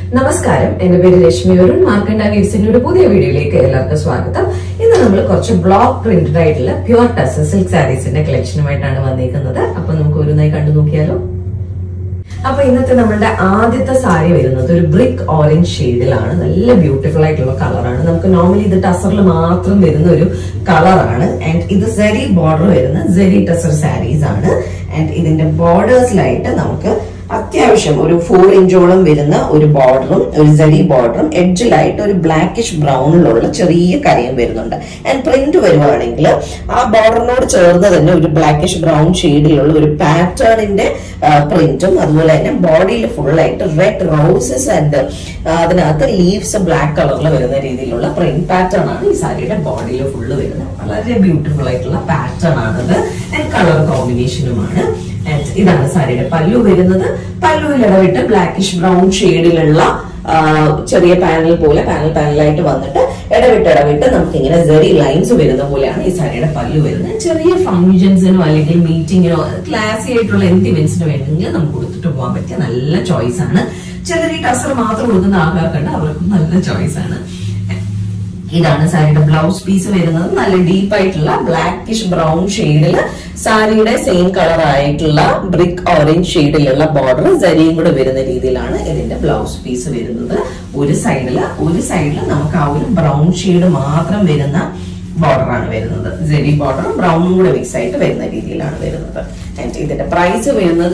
നമസ്കാരം, എന്റെ പേര് രശ്മി. മാർക്കണ്ട ഗിഫ്റ്റ്സിന്റെ പുതിയ വീഡിയോയിലേക്ക് എല്ലാവർക്കും സ്വാഗതം. ഇന്ന് നമ്മൾ കുറച്ച് ബ്ലോക്ക് പ്രിന്റഡ് ആയിട്ടുള്ള പ്യുവർ ടസർ സിൽക്ക് സാരീസിന്റെ കളക്ഷനുമായിട്ടാണ് വന്നിരിക്കുന്നത്. അപ്പൊ നമുക്ക് ഓരോന്നായി കണ്ടു നോക്കിയാലോ. അപ്പൊ ഇന്നത്തെ നമ്മളുടെ ആദ്യത്തെ സാരി വരുന്നത് ഒരു ബ്രിക്ക് ഓറഞ്ച് ഷെയ്ഡിലാണ്. നല്ല ബ്യൂട്ടിഫുൾ ആയിട്ടുള്ള കളറാണ്. നമുക്ക് നോർമലി ഇത് ടസറിൽ മാത്രം വരുന്ന ഒരു കളറാണ്. ആൻഡ് ഇത് സെറി ബോർഡർ വരുന്ന സെറി ടസർ സാരീസ് ആണ്. ആൻഡ് ഇതിന്റെ ബോർഡേഴ്സിലായിട്ട് നമുക്ക് അത്യാവശ്യം ഒരു 4 ഇഞ്ചോളം വരുന്ന ഒരു ബോർഡറും ഒരു സെറി ബോർഡറും എഡ്ജിലായിട്ട് ഒരു ബ്ലാക്കിഷ് ബ്രൗണിലുള്ള ചെറിയ കരയും വരുന്നുണ്ട്. ആൻഡ് പ്രിന്റ് വരുവാണെങ്കിൽ ആ ബോർഡറിനോട് ചേർന്ന് തന്നെ ഒരു ബ്ലാക്കിഷ് ബ്രൗൺ ഷെയ്ഡിലുള്ള ഒരു പാറ്റേണിന്റെ പ്രിന്റും അതുപോലെ തന്നെ ബോഡിയിൽ ഫുള്ളായിട്ട് റെഡ് റോസസ് ആൻഡ് അതിനകത്ത് ലീവ്സ് ബ്ലാക്ക് കളറിൽ വരുന്ന രീതിയിലുള്ള പ്രിന്റ് പാറ്റേൺ ആണ് ഈ സാരിയുടെ ബോഡിയിൽ ഫുള്ള് വരുന്നത്. വളരെ ബ്യൂട്ടിഫുൾ ആയിട്ടുള്ള പാറ്റേൺ ആണത്. ആൻഡ് കളർ കോമ്പിനേഷനുമാണ്. ഇതാണ് സാരിയുടെ പല്ലു വരുന്നത്. പല്ലുവിൽ ഇടവിട്ട് ബ്ലാക്കിഷ് ബ്രൗൺ ഷെയ്ഡിലുള്ള ചെറിയ പാനൽ പോലെ പാനലായിട്ട് വന്നിട്ട് ഇടവിട്ട് നമുക്ക് ഇങ്ങനെ സെറി ലൈൻസ് വരുന്ന പോലെയാണ് ഈ സാരിയുടെ പല്ലു വരുന്നത്. ചെറിയ ഫംഗ്ഷൻസിനോ അല്ലെങ്കിൽ മീറ്റിങ്ങിനോ ക്ലാസി ആയിട്ടുള്ള എന്ത് ഇവന്റ്സിനോ വേണമെങ്കിൽ നമുക്ക് കൊടുത്തിട്ട് പോകാൻ പറ്റിയ നല്ല ചോയ്സ് ആണ്. ചിലർ ഈ ടസർ മാത്രം കൊടുക്കുന്ന ആൾക്കാർക്കുണ്ട്, അവർക്കും നല്ല ചോയ്സ് ആണ്. ഇതാണ് സാരിയുടെ ബ്ലൗസ് പീസ് വരുന്നത്. നല്ല ഡീപ്പ് ആയിട്ടുള്ള ബ്ലാക്കിഷ് ബ്രൗൺ ഷെയ്ഡില് സാരിയുടെ സെയിം കളർ ആയിട്ടുള്ള ബ്രിക്ക് ഓറഞ്ച് ഷെയ്ഡിലുള്ള ബോർഡർ സെരിയും കൂടെ വരുന്ന രീതിയിലാണ് ഇതിന്റെ ബ്ലൗസ് പീസ് വരുന്നത്. ഒരു സൈഡില് നമുക്ക് ആ ഒരു ബ്രൗൺ ഷെയ്ഡ് മാത്രം വരുന്ന ബോർഡർ ആണ് വരുന്നത്. സെരി ബോർഡറും ബ്രൗണും കൂടെ മിക്സ് ആയിട്ട് വരുന്ന രീതിയിലാണ് വരുന്നത്. ഇതിന്റെ പ്രൈസ് വരുന്നത്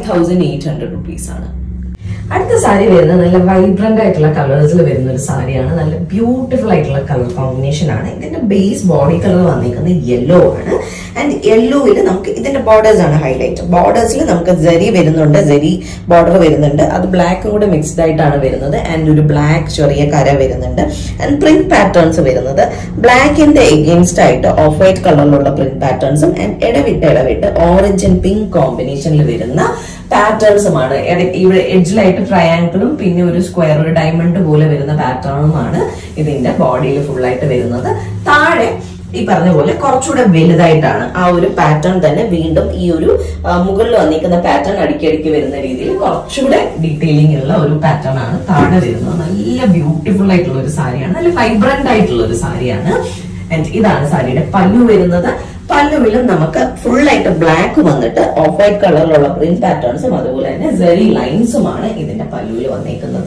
5800 rupees ആണ്. അടുത്ത സാരി വരുന്നത് നല്ല വൈബ്രന്റ് ആയിട്ടുള്ള കളേഴ്സിൽ വരുന്ന ഒരു സാരിയാണ്. നല്ല ബ്യൂട്ടിഫുൾ ആയിട്ടുള്ള കളർ കോമ്പിനേഷൻ ആണ്. ഇതിന്റെ ബേസ് ബോഡി കളർ വന്നിരിക്കുന്നത് യെല്ലോ ആണ്. ആൻഡ് യെല്ലോയിൽ നമുക്ക് ഇതിന്റെ ബോർഡേഴ്സ് ആണ് ഹൈലൈറ്റ്. ബോർഡേഴ്സിൽ നമുക്ക് സെരി വരുന്നുണ്ട്, സെരി ബോർഡർ വരുന്നുണ്ട്. അത് ബ്ലാക്കും കൂടെ മിക്സ്ഡ് ആയിട്ടാണ് വരുന്നത്. ആൻഡ് ഒരു ബ്ലാക്ക് ചെറിയ കര വരുന്നുണ്ട്. ആൻഡ് പ്രിന്റ് പാറ്റേൺസ് വരുന്നത് ബ്ലാക്കിന്റെ എഗെയിൻസ്റ്റ് ആയിട്ട് ഓഫ് വൈറ്റ് കളറിലുള്ള പ്രിന്റ് പാറ്റേൺസും ആൻഡ് ഇടവിട്ട് ഓറഞ്ച് ആൻഡ് പിങ്ക് കോമ്പിനേഷനിൽ വരുന്ന പാറ്റേൺസുമാണ്. ഇവിടെ എഡ്ജിലായിട്ട് ട്രയാങ്കിളും പിന്നെ ഒരു സ്ക്വയർ, ഒരു ഡയമണ്ട് പോലെ വരുന്ന പാറ്റേണുമാണ് ഇതിന്റെ ബോഡിയിൽ ഫുൾ ആയിട്ട് വരുന്നത്. താഴെ ഈ പറഞ്ഞ പോലെ കുറച്ചുകൂടെ വലുതായിട്ടാണ് ആ ഒരു പാറ്റേൺ തന്നെ വീണ്ടും ഈ ഒരു മുകളിൽ വന്നിരിക്കുന്ന പാറ്റേൺ അടുക്കി വരുന്ന രീതിയിൽ കുറച്ചുകൂടെ ഡീറ്റെയിലിംഗ് ഉള്ള ഒരു പാറ്റേൺ ആണ് താഴെ വരുന്നത്. നല്ല ബ്യൂട്ടിഫുൾ ആയിട്ടുള്ള ഒരു സാരിയാണ്. നല്ല വൈബ്രന്റ് ആയിട്ടുള്ള ഒരു സാരിയാണ്. ആൻഡ് ഇതാണ് സാരിയുടെ പല്ലു വരുന്നത്. പല്ലുവിലും നമുക്ക് ഫുൾ ആയിട്ട് ബ്ലാക്ക് വന്നിട്ട് ഓഫ് വൈറ്റ് കളറിലുള്ള പ്രിന്റ് പാറ്റേൺസും അതുപോലെ തന്നെ സെറി ലൈൻസുമാണ് ഇതിന്റെ പല്ലുവിൽ വന്നിരിക്കുന്നത്.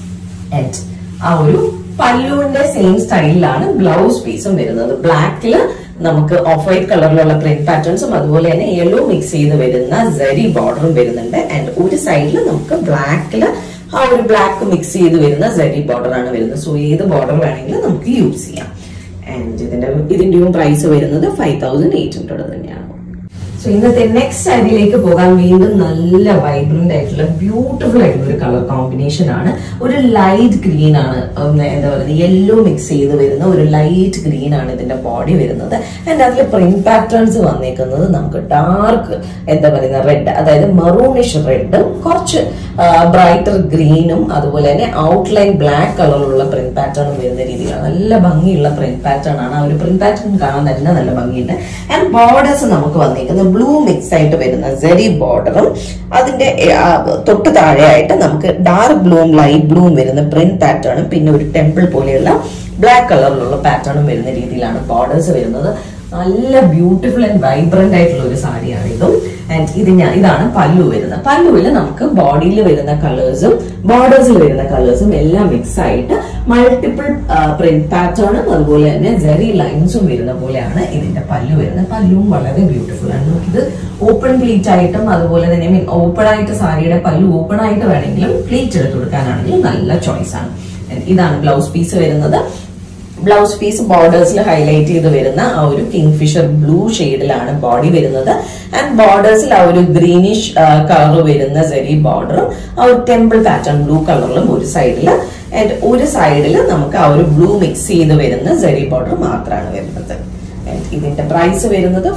ആൻഡ് ആ ഒരു പല്ലുവിന്റെ സെയിം സ്റ്റൈലിലാണ് ബ്ലൗസ് പീസും വരുന്നത്. ബ്ലാക്കില് നമുക്ക് ഓഫ് വൈറ്റ് കളറിലുള്ള പ്രിന്റ് പാറ്റേൺസും അതുപോലെ തന്നെ യെല്ലോ മിക്സ് ചെയ്ത് വരുന്ന സെറി ബോർഡറും വരുന്നുണ്ട്. ആൻഡ് ഒരു സൈഡിൽ നമുക്ക് ബ്ലാക്കില് ആ ഒരു ബ്ലാക്ക് മിക്സ് ചെയ്ത് വരുന്ന സെറി ബോർഡർ ആണ് വരുന്നത്. സോ ഏത് ബോർഡർ വേണമെങ്കിലും നമുക്ക് യൂസ് ചെയ്യാം. ആൻഡ് ഇതിന്റെയും പ്രൈസ് വരുന്നത് 5800 തന്നെയാണ്. സോ ഇന്നത്തെ നെക്സ്റ്റ് സാരിയിലേക്ക് പോകാൻ വീണ്ടും നല്ല വൈബ്രന്റ് ആയിട്ടുള്ള ബ്യൂട്ടിഫുൾ ആയിട്ടുള്ള ഒരു കളർ കോമ്പിനേഷൻ ആണ്. ഒരു ലൈറ്റ് ഗ്രീൻ ആണ്, എന്താ പറയുക, യെല്ലോ മിക്സ് ചെയ്ത് വരുന്ന ഒരു ലൈറ്റ് ഗ്രീൻ ആണ് ഇതിന്റെ ബോഡി വരുന്നത്. ആൻഡ് അതിൽ പ്രിന്റ് പാറ്റേൺസ് വന്നിരിക്കുന്നത് നമുക്ക് ഡാർക്ക് എന്താ പറയുന്ന റെഡ്, അതായത് മെറൂണിഷ് റെഡും കുറച്ച് ബ്രൈറ്റർ ഗ്രീനും അതുപോലെ തന്നെ ഔട്ട്ലൈൻ ബ്ലാക്ക് കളറിലുള്ള പ്രിന്റ് പാറ്റേണും വരുന്ന രീതിയിലാണ്. നല്ല ഭംഗിയുള്ള പ്രിന്റ് പാറ്റേൺ ആണ്. ആ ഒരു പ്രിന്റ് പാറ്റേൺ കാണാൻ തന്നെ നല്ല ഭംഗിയുണ്ട്. ആൻഡ് ബോർഡേഴ്സ് നമുക്ക് വന്നിരിക്കുന്നത് ബ്ലൂ മിക്സ് ആയിട്ട് വരുന്ന സെറി ബോർഡറും അതിന്റെ തൊട്ട് താഴെയായിട്ട് നമുക്ക് ഡാർക്ക് ബ്ലൂവും ലൈറ്റ് ബ്ലൂവും വരുന്ന പ്രിന്റ് പാറ്റേണും പിന്നെ ഒരു ടെമ്പിൾ പോലെയുള്ള ബ്ലാക്ക് കളറിലുള്ള പാറ്റേണും വരുന്ന രീതിയിലാണ് ബോർഡേഴ്സ് വരുന്നത്. നല്ല ബ്യൂട്ടിഫുൾ ആൻഡ് വൈബ്രന്റ് ആയിട്ടുള്ള ഒരു സാരിയാണ് ഇതും. ആൻഡ് ഇതാണ് പല്ലു വരുന്നത്. പല്ലുവിൽ നമുക്ക് ബോഡിയിൽ വരുന്ന കളേഴ്സും ബോർഡേഴ്സിൽ വരുന്ന കളേഴ്സും എല്ലാം മിക്സ് ആയിട്ട് മൾട്ടിപ്പിൾ പ്രിന്റ് പാറ്റേണും അതുപോലെ തന്നെ സെറി ലൈൻസും വരുന്ന പോലെയാണ് ഇതിന്റെ പല്ലു വരുന്നത്. പല്ലുവും വളരെ ബ്യൂട്ടിഫുൾ ആണ്. നമുക്കിത് ഓപ്പൺ പ്ലീറ്റ് ആയിട്ടും അതുപോലെ തന്നെ ഓപ്പൺ ആയിട്ട് സാരിയുടെ പല്ലു ഓപ്പൺ ആയിട്ട് വേണമെങ്കിലും പ്ലീറ്റ് എടുത്ത് കൊടുക്കാനാണെങ്കിലും നല്ല ചോയ്സ് ആണ്. ഇതാണ് ബ്ലൗസ് പീസ് വരുന്നത്. ബ്ലൗസ് പീസ് ബോർഡേഴ്സിൽ ഹൈലൈറ്റ് ചെയ്ത് വരുന്ന ആ ഒരു കിങ്ഫിഷർ ബ്ലൂ ഷെയ്ഡിലാണ് ബോഡി വരുന്നത്. ആൻഡ് ബോർഡേഴ്സിൽ ആ ഒരു ഗ്രീനിഷ് കളർ വരുന്ന സെറി ബോർഡറും ആ ഒരു ടെമ്പിൾ പാറ്റേൺ ബ്ലൂ കളറിലും ഒരു സൈഡില്. ആൻഡ് ഒരു സൈഡില് നമുക്ക് ആ ഒരു ബ്ലൂ മിക്സ് ചെയ്ത് വരുന്ന സെറി ബോർഡർ മാത്രമാണ് വരുന്നത്. ഇതിന്റെ പ്രൈസ് വരുന്നത്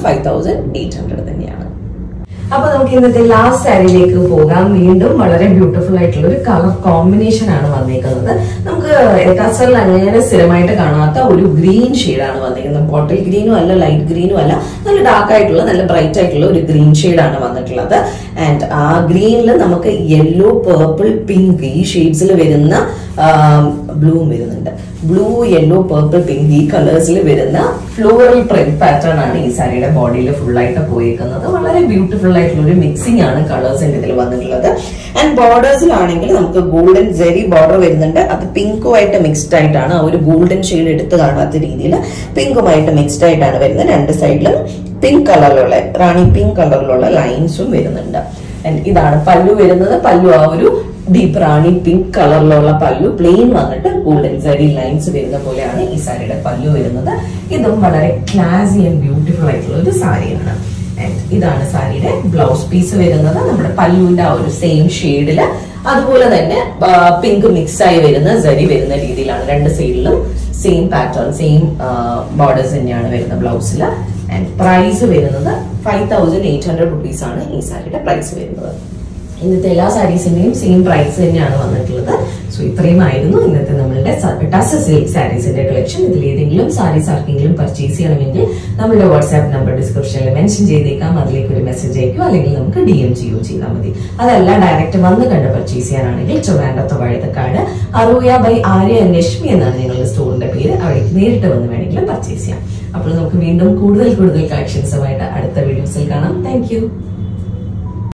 5800 തന്നെയാണ്. അപ്പൊ നമുക്ക് ഇന്നത്തെ ലാസ്റ്റ് സാരിയിലേക്ക് പോകാം. വീണ്ടും വളരെ ബ്യൂട്ടിഫുൾ ആയിട്ടുള്ള ഒരു കളർ കോമ്പിനേഷൻ ആണ് വന്നിരിക്കുന്നത്. നമുക്ക് ടസറിൽ അങ്ങനെ സ്ഥിരമായിട്ട് കാണാത്ത ഒരു ഗ്രീൻ ഷെയ്ഡാണ് വന്നിരിക്കുന്നത്. ബോട്ടിൽ ഗ്രീനും അല്ല, ലൈറ്റ് ഗ്രീനും അല്ല, നല്ല ഡാർക്ക് ആയിട്ടുള്ള നല്ല ബ്രൈറ്റ് ആയിട്ടുള്ള ഒരു ഗ്രീൻ ഷെയ്ഡാണ് വന്നിട്ടുള്ളത്. ആൻഡ് ആ ഗ്രീനിൽ നമുക്ക് യെല്ലോ, പേർപ്പിൾ, പിങ്ക് ഈ ഷെയ്ഡ്സിൽ വരുന്ന ബ്ലൂവും വരുന്നുണ്ട്. ബ്ലൂ, യെല്ലോ, പേർപ്പിൾ, പിങ്ക് ഈ കളേഴ്സിൽ വരുന്ന ഫ്ലോറൽ പ്രിന്റ് പാറ്റേൺ ആണ് ഈ സാരിയുടെ ബോഡിയിൽ ഫുൾ ആയിട്ട് പോയിരിക്കുന്നത്. വളരെ ബ്യൂട്ടിഫുൾ ആയിട്ടുള്ള ഒരു മിക്സിംഗ് ആണ് കളേഴ്സിന്റെ ഇതിൽ വന്നിട്ടുള്ളത്. ആൻഡ് ബോർഡേഴ്സിലാണെങ്കിൽ നമുക്ക് ഗോൾഡൻ ജെറി ബോർഡർ വരുന്നുണ്ട്. അത് പിങ്കുമായിട്ട് മിക്സ്ഡ് ആയിട്ടാണ്, ആ ഒരു ഗോൾഡൻ ഷെയ്ഡ് എടുത്ത് കാണാത്ത രീതിയിൽ പിങ്കുമായിട്ട് മിക്സ്ഡ് ആയിട്ടാണ് വരുന്നത്. രണ്ട് സൈഡിലും പിങ്ക് കളറിലുള്ള, റാണി പിങ്ക് കളറിലുള്ള ലൈൻസും വരുന്നുണ്ട്. ഇതാണ് പല്ലു വരുന്നത്. പല്ലു ആ ഒരു ഡീപ് റാണി പിങ്ക് കളറിലുള്ള പല്ലു, പ്ലെയിൻ വന്നിട്ട് ഗോൾഡൻ സാരി ലൈൻസ് വരുന്ന പോലെയാണ് ഈ സാരിയുടെ പല്ലു വരുന്നത്. ഇതും വളരെ ക്ലാസി ആൻഡ് ബ്യൂട്ടിഫുൾ ആയിട്ടുള്ള ഒരു സാരിയാണ്. ഇതാണ് സാരിയുടെ ബ്ലൗസ് പീസ് വരുന്നത്. നമ്മുടെ പല്ലുവിന്റെ ആ ഒരു സെയിം ഷെയ്ഡില് അതുപോലെ തന്നെ പിങ്ക് മിക്സ് ആയി വരുന്ന സരി വരുന്ന രീതിയിലാണ്. രണ്ട് സൈഡിലും സെയിം പാറ്റേൺ, സെയിം ബോർഡേഴ്സ് തന്നെയാണ് വരുന്നത് ബ്ലൗസിൽ. ആൻഡ് പ്രൈസ് വരുന്നത് 5800 rupees ആണ് ഈ സാരിയുടെ പ്രൈസ് വരുന്നത്. ഇന്നത്തെ എല്ലാ സാരീസിന്റെയും സെയിം പ്രൈസ് തന്നെയാണ് വന്നിട്ടുള്ളത്. സോ ഇത്രയുമായിരുന്നു ഇന്നത്തെ നമ്മളുടെ ടസർ സിൽക്ക് സാരീസിന്റെ കളക്ഷൻ. ഇതിൽ ഏതെങ്കിലും സാരീസ് ആർക്കെങ്കിലും പർച്ചേസ് ചെയ്യണമെങ്കിൽ നമ്മളുടെ വാട്സ്ആപ്പ് നമ്പർ ഡിസ്ക്രിപ്ഷനിൽ മെൻഷൻ ചെയ്തേക്കാം. അതിലേക്ക് ഒരു മെസ്സേജ് അയക്കുക, അല്ലെങ്കിൽ നമുക്ക് DM ചെയ്യുകയോ ചെയ്താൽ മതി. അതല്ല ഡയറക്റ്റ് വന്ന് കണ്ട് പർച്ചേസ് ചെയ്യാനാണെങ്കിൽ ട്രിവാൻഡ്രത്തെ Vazhuthacaud ARYA by ARYA and Resmi എന്നാണ് നിങ്ങളുടെ സ്റ്റോറിന്റെ പേര്. അവിടേക്ക് നേരിട്ട് വന്ന് വേണമെങ്കിലും പർച്ചേസ് ചെയ്യാം. അപ്പോൾ നമുക്ക് വീണ്ടും കൂടുതൽ കളക്ഷൻസുമായിട്ട് അടുത്ത വീഡിയോസിൽ കാണാം. താങ്ക്